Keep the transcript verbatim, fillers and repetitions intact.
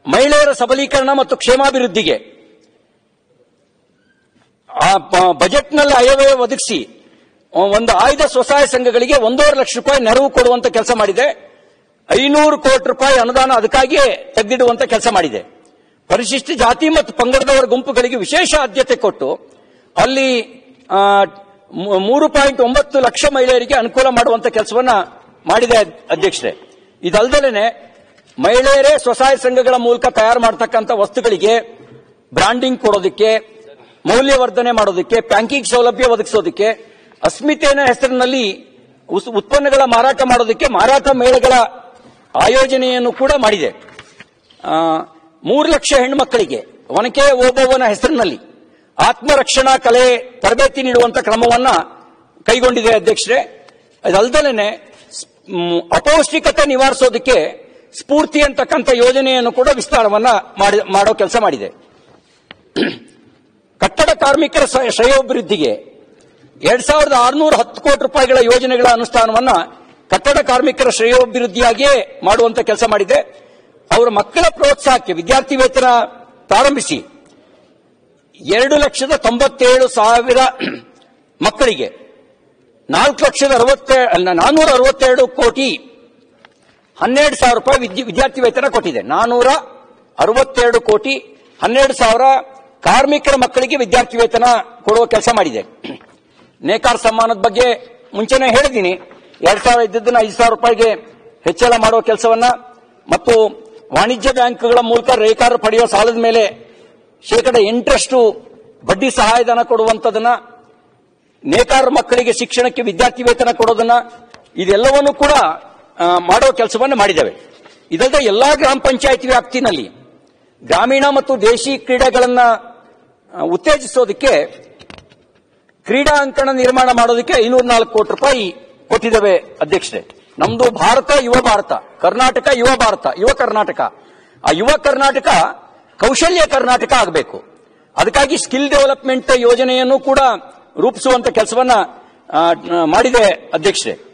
ಮಹಿಳೆಯರ ಸಬಲೀಕರಣ ಮತ್ತು ಕ್ಷೇಮಾಭಿವೃದ್ಧಿಗೆ ಬಜೆಟ್ನಲ್ಲಿ ಆಯವ್ಯಯ ಒದಗಿಸಿ ಒಂದು ಆಯ್ದ ಸ್ವಸಹಾಯ ಸಂಘಗಳಿಗೆ ಒಂದೂವರೆ ಲಕ್ಷ ರೂಪಾಯಿ ನೆರವು ಕೊಡುವಂತ ಕೆಲಸ ಮಾಡಿದೆ. ಐನೂರು ಕೋಟಿ ರೂಪಾಯಿ ಅನುದಾನ ಅದಕ್ಕಾಗಿಯೇ ತೆಗೆದಿಡುವಂತ ಕೆಲಸ ಮಾಡಿದೆ. ಪರಿಶಿಷ್ಟ ಜಾತಿ ಮತ್ತು ಪಂಗಡದವರ ಗುಂಪುಗಳಿಗೆ ವಿಶೇಷ ಆದ್ಯತೆ ಕೊಟ್ಟು ಅಲ್ಲಿ ಮೂರು ಪಾಯಿಂಟ್ ಒಂಬತ್ತು ಲಕ್ಷ ಮಹಿಳೆಯರಿಗೆ ಅನುಕೂಲ ಮಾಡುವಂತ ಕೆಲಸವನ್ನ ಮಾಡಿದೆ ಅಧ್ಯಕ್ಷರೇ. ಇದಲ್ಲದೆ ಮಹಿಳೆಯರೇ ಸ್ವಸಹಾಯ ಸಂಘಗಳ ಮೂಲಕ ತಯಾರು ಮಾಡತಕ್ಕಂಥ ವಸ್ತುಗಳಿಗೆ ಬ್ರಾಂಡಿಂಗ್ ಕೊಡೋದಕ್ಕೆ, ಮೌಲ್ಯವರ್ಧನೆ ಮಾಡೋದಕ್ಕೆ, ಪ್ಯಾಕಿಂಗ್ ಸೌಲಭ್ಯ ಒದಗಿಸೋದಕ್ಕೆ, ಅಸ್ಮಿತೆಯ ಹೆಸರಿನಲ್ಲಿ ಉತ್ಪನ್ನಗಳ ಮಾರಾಟ ಮಾಡೋದಕ್ಕೆ ಮಾರಾಟ ಮೇಳಗಳ ಆಯೋಜನೆಯನ್ನು ಕೂಡ ಮಾಡಿದೆ. ಮೂರು ಲಕ್ಷ ಹೆಣ್ಣುಮಕ್ಕಳಿಗೆ ಒನಕೆ ಓಬವ್ವನ ಹೆಸರಿನಲ್ಲಿ ಆತ್ಮರಕ್ಷಣಾ ಕಲೆ ತರಬೇತಿ ನೀಡುವಂತ ಕ್ರಮವನ್ನ ಕೈಗೊಂಡಿದೆ ಅಧ್ಯಕ್ಷರೇ. ಅದಲ್ಲದೆ ಅಪೌಷ್ಟಿಕತೆ ನಿವಾರಿಸೋದಕ್ಕೆ ಸ್ಫೂರ್ತಿ ಅಂತಕ್ಕಂಥ ಯೋಜನೆಯನ್ನು ಕೂಡ ವಿಸ್ತಾರವನ್ನ ಮಾಡೋ ಕೆಲಸ ಮಾಡಿದೆ. ಕಟ್ಟಡ ಕಾರ್ಮಿಕರ ಶ್ರೇಯೋಭಿವೃದ್ಧಿಗೆ ಎರಡ್ ಸಾವಿರದ ಆರುನೂರ ಹತ್ತು ಕೋಟಿ ರೂಪಾಯಿಗಳ ಯೋಜನೆಗಳ ಅನುಷ್ಠಾನವನ್ನ ಕಟ್ಟಡ ಕಾರ್ಮಿಕರ ಶ್ರೇಯೋಭಿವೃದ್ಧಿಯಾಗಿಯೇ ಮಾಡುವಂತ ಕೆಲಸ ಮಾಡಿದೆ. ಅವರ ಮಕ್ಕಳ ಪ್ರೋತ್ಸಾಹಕ್ಕೆ ವಿದ್ಯಾರ್ಥಿ ವೇತನ ಪ್ರಾರಂಭಿಸಿ ಎರಡು ಲಕ್ಷದ ತೊಂಬತ್ತೇಳು ಸಾವಿರ ಮಕ್ಕಳಿಗೆ ನಾಲ್ಕು ಲಕ್ಷದ ಅರವತ್ತೇ ನಾನೂರ ಅರವತ್ತೆರಡು ಕೋಟಿ ಹನ್ನೆರಡು ಸಾವಿರ ರೂಪಾಯಿ ವಿದ್ಯಾರ್ಥಿ ವೇತನ ಕೊಟ್ಟಿದೆ. ನಾನೂರ ಅರವತ್ತೆರಡು ಕೋಟಿ ಹನ್ನೆರಡು ಸಾವಿರ ಕಾರ್ಮಿಕರ ಮಕ್ಕಳಿಗೆ ವಿದ್ಯಾರ್ಥಿ ವೇತನ ಕೊಡುವ ಕೆಲಸ ಮಾಡಿದೆ. ನೇಕಾರ ಸಮ್ಮಾನದ ಬಗ್ಗೆ ಮುಂಚೆನೆ ಹೇಳಿದ್ದೀನಿ. ಎರಡ್ ಸಾವಿರ ಇದ್ದದನ್ನ ಐದು ಸಾವಿರ ರೂಪಾಯಿಗೆ ಹೆಚ್ಚಳ ಮಾಡುವ ಕೆಲಸವನ್ನ ಮತ್ತು ವಾಣಿಜ್ಯ ಬ್ಯಾಂಕ್ಗಳ ಮೂಲಕ ರೇಖಾರರು ಪಡೆಯುವ ಸಾಲದ ಮೇಲೆ ಶೇಕಡ ಎಂಟರಷ್ಟು ಬಡ್ಡಿ ಸಹಾಯಧನ ಕೊಡುವಂತದನ್ನ, ನೇಕಾರ ಮಕ್ಕಳಿಗೆ ಶಿಕ್ಷಣಕ್ಕೆ ವಿದ್ಯಾರ್ಥಿ ವೇತನ ಕೊಡೋದನ್ನ, ಇದೆಲ್ಲವನ್ನೂ ಕೂಡ ಮಾಡುವ ಕೆಲಸವನ್ನು ಮಾಡಿದ್ದೇವೆ. ಇದಲ್ಲದೆ ಎಲ್ಲಾ ಗ್ರಾಮ ಪಂಚಾಯಿತಿ ವ್ಯಾಪ್ತಿನಲ್ಲಿ ಗ್ರಾಮೀಣ ಮತ್ತು ದೇಶಿ ಕ್ರೀಡೆಗಳನ್ನ ಉತ್ತೇಜಿಸೋದಕ್ಕೆ ಕ್ರೀಡಾ ಅಂಕಣ ನಿರ್ಮಾಣ ಮಾಡೋದಕ್ಕೆ ಐನೂರ ನಾಲ್ಕು ಕೋಟಿ ರೂಪಾಯಿ ಕೊಟ್ಟಿದ್ದೇವೆ ಅಧ್ಯಕ್ಷರೇ. ನಮ್ದು ಭಾರತ ಯುವ ಭಾರತ, ಕರ್ನಾಟಕ ಯುವ ಭಾರತ, ಯುವ ಕರ್ನಾಟಕ. ಆ ಯುವ ಕರ್ನಾಟಕ ಕೌಶಲ್ಯ ಕರ್ನಾಟಕ ಆಗಬೇಕು. ಅದಕ್ಕಾಗಿ ಸ್ಕಿಲ್ ಡೆವಲಪ್ಮೆಂಟ್ ಯೋಜನೆಯನ್ನು ಕೂಡ ರೂಪಿಸುವಂತ ಕೆಲಸವನ್ನ ಮಾಡಿದೆ ಅಧ್ಯಕ್ಷರೇ.